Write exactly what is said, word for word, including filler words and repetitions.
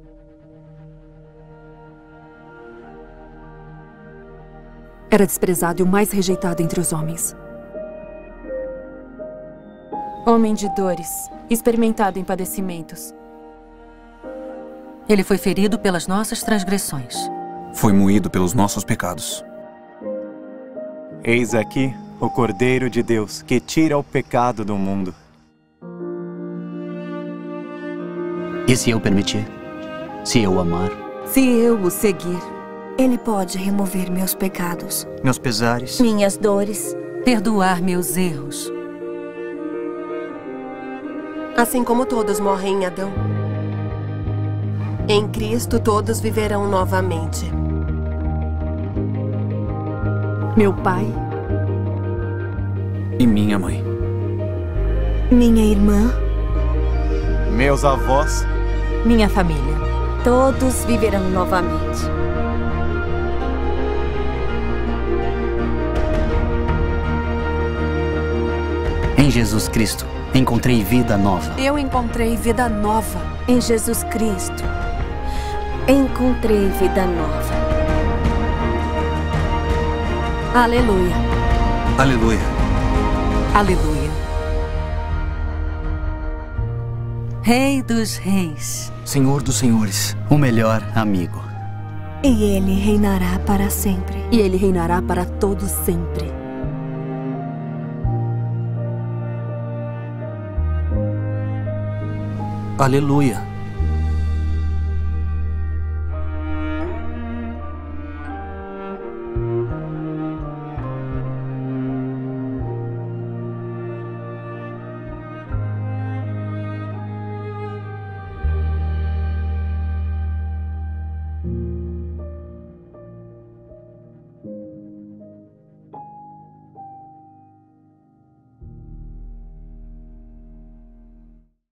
Era desprezado e o mais rejeitado entre os homens. Homem de dores, experimentado em padecimentos. Ele foi ferido pelas nossas transgressões. Foi moído pelos nossos pecados. Eis aqui o Cordeiro de Deus, que tira o pecado do mundo. E se eu permitir? Se eu amar? Se eu o seguir, Ele pode remover meus pecados, meus pesares, minhas dores, perdoar meus erros. Assim como todos morrem em Adão, em Cristo todos viverão novamente. meu pai, E minha mãe. minha irmã, Meus avós, Minha família. todos viverão novamente. Em Jesus Cristo, encontrei vida nova. eu encontrei vida nova. Em Jesus Cristo, encontrei vida nova. Aleluia. Aleluia. Aleluia. Rei dos reis. Senhor dos senhores, O melhor amigo. E Ele reinará para sempre. E ele reinará para todos sempre. aleluia. Aleluia.